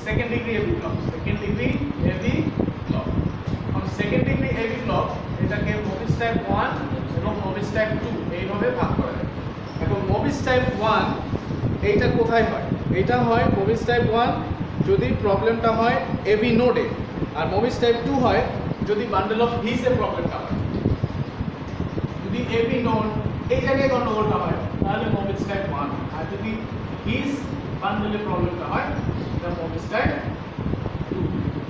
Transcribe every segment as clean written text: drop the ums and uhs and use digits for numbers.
Second degree AV block, second degree AV block. এখন second degree AV block এটাকে Mobitz type 1 এবং মোবিস type 2 এইভাবে ভাগ করা যায়। এখন মোবিস টাইপ 1 এইটা কোথায় হয়? এইটা হয় মোবিস টাইপ 1 যদি প্রবলেমটা হয় এবি নোডে, আর মোবিস টাইপ 2 হয় যদি বান্ডেল অফ হিসে প্রবলেমটা হয়। যদি এবি নোড এই জায়গায় গন্ডগোলটা হয় তাহলে মোবিস টাইপ 1, আর যদি হিস বান্ডেলে প্রবলেমটা হয় এটা মোবিস টাইপ 2।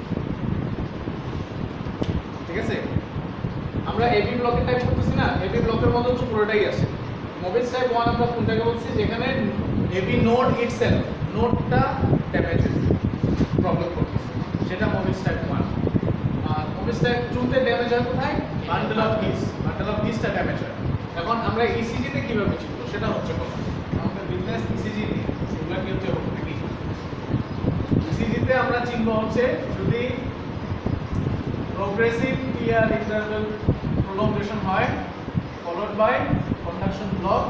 ঠিক আছে, আমরা এবি ব্লকের টাইপ করতেছি না, এবি ব্লকের মতো পুরোটাই আসে। মোবিস টাইপ 1 আমরা কোনটাকে বলছি? যেখানে এবি নোড ইটসেলফ, নোডটা ড্যামেজ হয়েছে, প্রবলেম করতেছে, সেটা মোবিস টাইপ 1। আর মোবিস টাইপ 2 তে ড্যামেজ হয় কোথায়? Bundle of His, bundle of হিসটা ড্যামেজ হয়। এখন আমরা ইসিজি তে কিভাবে চিনব সেটা হচ্ছে কথা। আমাদের বিজনেস ইসিজি নিয়ে, সেগুলো কি হচ্ছে নাকি ইসিজি তে আমরা চিনব হচ্ছে যদি progressive PR interval prolongation হয় followed by conduction block,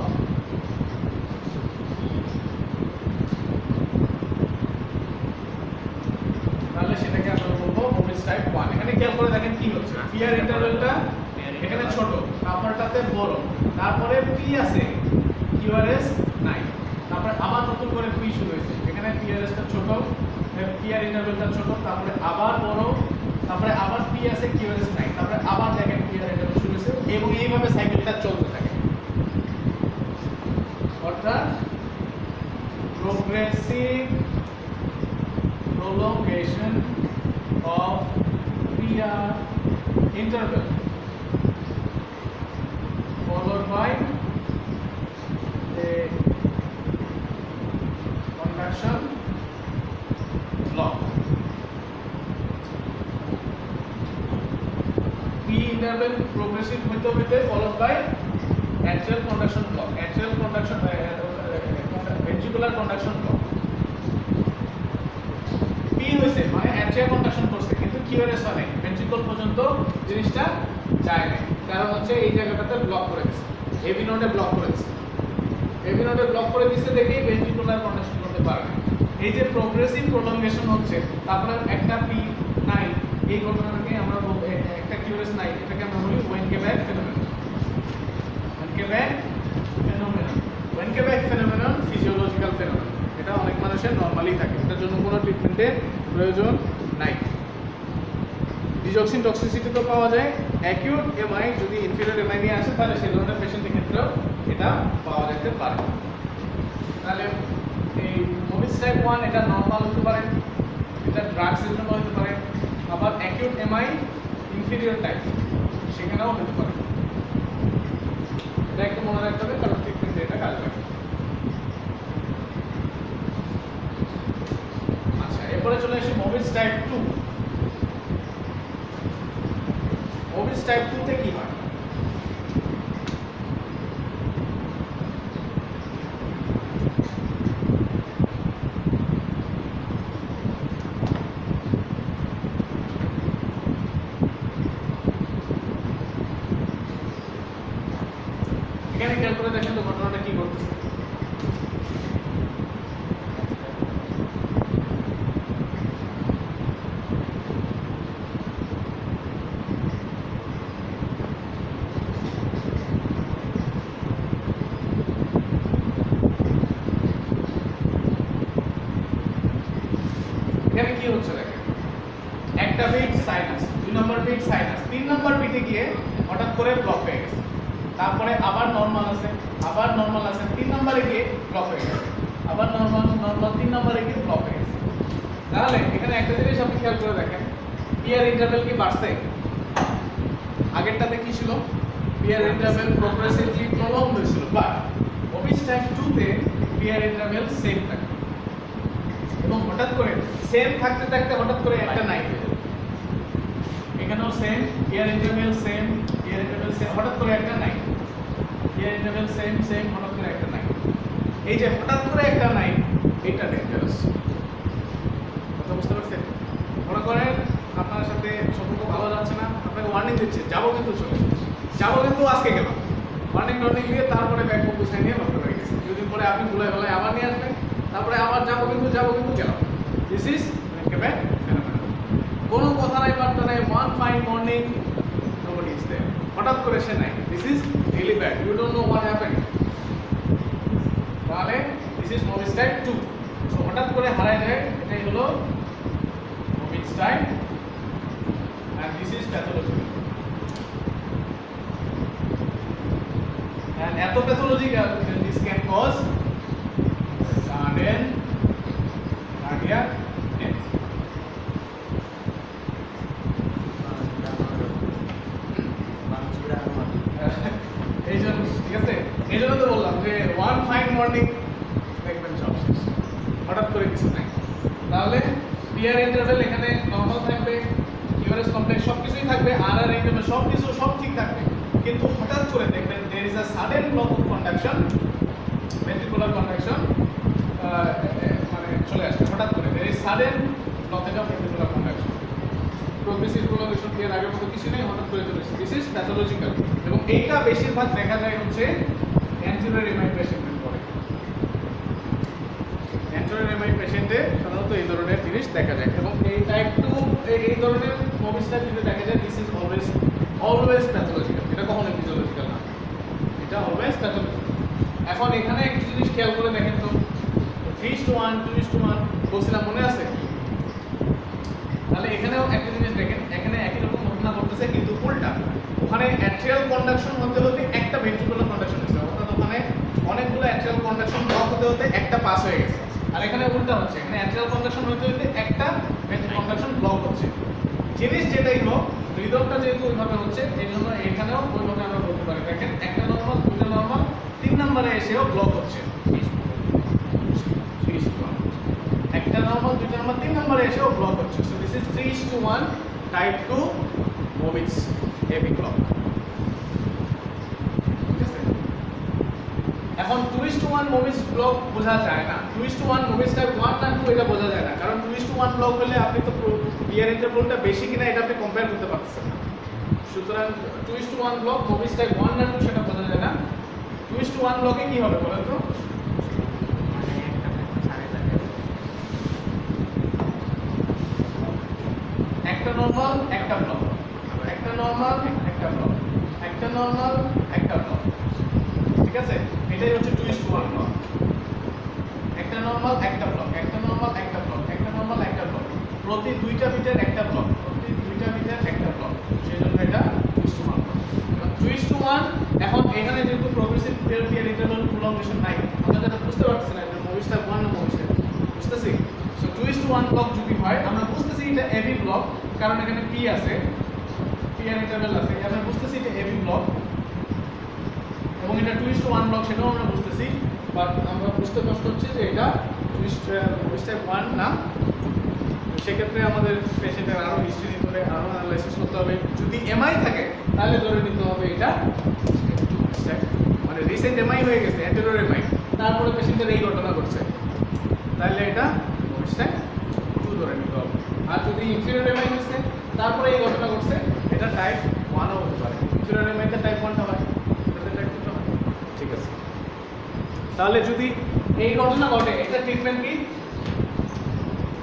তাহলে সেটাকে আমরা বলবো মোবিস টাইপ 1। এখানে খেয়াল করে দেখেন কি হচ্ছে, PR ইন্টারভ্যালটা এখানে ছোট, কাপড়টাতে বড়, তারপরে P আছে, QRS নাই, তারপরে আবার নতুন করে P শুরু হয়েছে, এখানে PRSটা ছোট, PR ইন্টারভ্যালটা ছোট, তারপরে আবার বড়, তারপরে আবার P আছে, QRS নাই, তারপরে আবার দেখেন PR ইন্টারভ্যাল শুরু হয়েছে, এবং এইভাবে সাইকেলটা চলতে থাকে। অর্থাৎ progressive prolongation of PR interval followed by a conduction block. P interval progressive হইতে followed by atrial conduction block, atrial conduction ventricular conduction block। P হইছে মানে atrial conduction করছে, কিন্তু QRS হয় নাই, ভেন্ট্রিকল পর্যন্ত জিনিসটা যায় না, কারণ হচ্ছে এই জায়গাটাতে ব্লক করে দিয়েছে, এবি নোডে ব্লক করে দিয়েছে, এবি নোডে ব্লক করে দিয়েছে দেখেই ভেন্ট্রিকুলার কন্ডাকশন করতে পারে না। এই যে প্রোগ্রেসিভ প্রোলংগেশন হচ্ছে, তারপরে একটা পি নাই, এই ঘটনাটাকে আমরা বলবো একটা কিউরেস নাই, এটাকে আমরা বলি Wenckebach phenomenon. Wenckebach phenomenon, Wenckebach phenomenon physiological phenomenon, এটা অনেক মানুষের নরমালি থাকে, এটার জন্য কোনো ট্রিটমেন্টের প্রয়োজন নাই। ডিজক্সিন টক্সিসিটি তো পাওয়া যায়, অ্যাকিউট এমআই যদি ইনফিরিয়র এমআই নিয়ে আসে তাহলে সেই ধরনের পেশেন্টের ক্ষেত্রেও এটা পাওয়া যেতে পারে। তাহলে এই মোবিস টাইপ 1 এটা নরমাল হতে পারে, এটা ড্রাগসের জন্য হতে পারে, আবার অ্যাকিউট এমআই ইনফিরিয়র টাইপ সেখানেও হতে পারে। এটা একটু মনে রাখতে হবে, কারণ ট্রিটমেন্টে এটা কাজ লাগে। আচ্ছা, এরপরে চলে আসি মোবিস টাইপ 2। মোবিস টাইপ 2 তে কি হয়? এখানে খেয়াল করে দেখেন তো ঘটনাটা কি ঘটতেছে। এখানে কি হচ্ছে দেখেন, একটা বিট সাইনাস, 2 নম্বর বিট সাইনাস, 3 নম্বর বিটে গিয়ে হঠাৎ করে ব্লক হয়ে গেছে, তারপরে আবার নরমাল আছে, আবার নরমাল আছে, 3 নম্বরে গিয়ে ব্লক হয়ে গেছে, আবার নরমাল নরমাল, 3 নম্বরে গিয়ে ব্লক হয়ে গেছে। তাহলে এখানে একটা জিনিস আপনি খেয়াল করে দেখেন, পিয়ার ইন্টারভ্যাল কি বাড়ছে? আগেরটাতে কি ছিল? পিয়ার ইন্টারভ্যাল প্রোগ্রেসিভলি প্রলং হয়েছিল, বাট মোবিস টাইপ 2 তে পিয়ার ইন্টারভ্যাল সেম থাকে, এবং হঠাৎ করে সেম থাকতে থাকতে হঠাৎ করে একটা নাই হয়ে যাবে। এখানেও same PR interval, same PR interval, same, হঠাৎ করে একটা নাই, পিয়ার ইন্টারভ্যাল সেম সেম, হঠাৎ করে একটা নাই। এই যে হঠাৎ করে একটা নাই, এটা ডেঞ্জারাস। কথা বুঝতে পারছেন? মনে করেন আপনার সাথে সম্পর্ক ভালো যাচ্ছে না, আপনাকে ওয়ার্নিং দিচ্ছে, যাবো কিন্তু চলে যাবো, কিন্তু আজকে গেলাম, ওয়ার্নিং দিয়ে তারপরে ব্যাগ বুক গুছাই নিয়ে নষ্ট হয়ে গেছে, দুদিন পরে আপনি ভুলে আবার নিয়ে আসবেন, তারপরে আবার যাবো কিন্তু গেলাম। This is cardiac phenomena. কোনো কথা নাই বার্তা নাই, one fine morning nobody is there. হঠাৎ করে সে নাই, this is really bad, you don't know what happened. তাহলে this is Morbid's type 2. So হঠাৎ করে হারায় যায়, এটাই হলো Morbid's type, and this is pathological. And এত pathological that this can cause sudden cardiac death. এই জন্য ঠিক আছে, এই জন্য তো বললাম যে ওয়ান ফাইন মর্নিং দেখবেন সব শেষ, হঠাৎ করে কিছু নাই। তাহলে পিয়ার ইন্টারভেল এখানে নর্মাল থাকবে, কিউআরএস কমপ্লেক্স সব কিছুই থাকবে, আর ইন্টারভেল সব কিছু সব ঠিক থাকবে, কিন্তু হঠাৎ করে দেখবেন there is a sudden block of conduction, ventricular conduction মানে চলে আসছে হঠাৎ করে, there is sudden blockage of ventricular conduction. Progressive prolongation এর আগের মতো কিছু নেই, হঠাৎ করে চলে আসছে, দিস ইজ প্যাথোলজিক্যাল। এবং এইটা বেশিরভাগ দেখা যায় হচ্ছে অ্যান্টেরিয়র এমআই পেশেন্টের পরে, অ্যান্টেরিয়র এমআই পেশেন্টে সাধারণত এই ধরনের জিনিস দেখা যায়। এবং এই টাইপ 2 এই ধরনের মোবিসটা যদি দেখা যায়, দিস ইজ অলওয়েজ প্যাথোলজিক্যাল, এটা কখনোই ফিজিওলজিক্যাল না, এটা অলওয়েজ প্যাথোলজিক্যাল। এখন এখানে একটা জিনিস খেয়াল করে দেখেন তো, 3:1 2:1 বলছিলাম মনে আছে? তাহলে এখানেও একটা জিনিস দেখেন, এখানে একই রকম ঘটনা ঘটতেছে কিন্তু উল্টা। ওখানে অ্যাট্রিয়াল কন্ডাকশন হতে হতে একটা ভেন্ট্রিকুলার কন্ডাকশন হচ্ছে, অর্থাৎ ওখানে অনেকগুলো অ্যাট্রিয়াল কন্ডাকশন ব্লক হতে হতে একটা পাস হয়ে গেছে। আর এখানে উল্টা হচ্ছে, এখানে অ্যাট্রিয়াল কন্ডাকশন হতে হতে একটা ভেন্ট্রিকুলার কন্ডাকশন ব্লক হচ্ছে। জিনিস যেটাই হোক, হৃদয়টা যেহেতু ওইভাবে হচ্ছে, এই জন্য এখানেও ওইভাবে আমরা বলতে পারি। দেখেন একটা নর্মাল, দুটো নর্মাল, 3 নম্বরে এসেও ব্লক হচ্ছে, একটা নর্মাল, দুটো নর্মাল, 3 নম্বরে এসেও ব্লক হচ্ছে। So this is 3:1 type 2 Morbid's heavy block। ঠিক আছে, এখন 2:1 Morbid's block বোঝা যায় না, 2:1 Morbid's type 1 না 2 এটা বোঝা যায় না, কারণ 2:1 ব্লক হলে আপনি তো পিয়ার ইন্টারভ্যালটা বেশি কিনা এটা আপনি কম্পেয়ার করতে পারতেছেন না। সুতরাং 2:1 ব্লক Morbid's type 1 না 2 সেটা বোঝা যায় না। 2:1 ব্লকে কি হবে বলেন তো? একটা নরমাল, একটা ব্লক, একটা নরমাল, একটা ব্লক, একটা নরমাল, একটা ব্লক। ঠিক আছে, এটাই হচ্ছে 2:1 ব্লক। একটা নরমাল, একটা ব্লক, একটা নরমাল, একটা ব্লক, একটা নরমাল, একটা ব্লক, প্রতি 2টা বিটের একটা ব্লক, প্রতি 2টা বিটের একটা ব্লক, সেই জন্য এটা 2:1 ব্লক। 2:1 এখন এখানে যেহেতু প্রোগ্রেসিভ পিয়ার ইন্টারভ্যাল প্রোলংগেশন নাই, আমরা যেটা বুঝতে পারছি না এটা Morbid's type 1 না Morbid's type 2 বুঝতেছি। সো 2:1 ব্লক যদি হয়, আমরা বুঝতেছি এটা হেভি ব্লক, কারণ এখানে পি আছে, পিয়ার ইন্টারভ্যাল আছে, আমরা বুঝতেছি এটা হেভি ব্লক, এবং এটা 2:1 ব্লক সেটাও আমরা বুঝতেছি, বাট আমরা বুঝতে কষ্ট হচ্ছে যে এটা Morbid's type 1 না। সেক্ষেত্রে আমাদের পেশেন্টের আরও হিস্ট্রি নিতে হবে, আরও অ্যানালাইসিস করতে হবে। যদি এমআই থাকে তাহলে ধরে নিতে হবে এটা মানে রিসেন্ট এমআই হয়ে গেছে, অ্যান্টেরিয়র এমআই, তারপরে পেশেন্টের এই ঘটনা ঘটছে, তাহলে এটা Morbid's type 2 ধরে নিতে হবে। আর যদি ইনফিরিয়র এমআই হচ্ছে তারপরে এই ঘটনা ঘটছে, এটা টাইপ 1ও হতে পারে। ইনফিরিয়র এমআইতে টাইপ 1টা হয়, এটাতে টাইপ 2টা হয়। ঠিক আছে, তাহলে যদি এই ঘটনা ঘটে, এটা ট্রিটমেন্ট কি?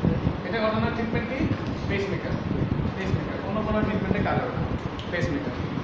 এটা ঘটনার ট্রিটমেন্ট কি? পেসমেকার, পেসমেকার, কোনো ট্রিটমেন্টে কাজ হবে না, পেসমেকার।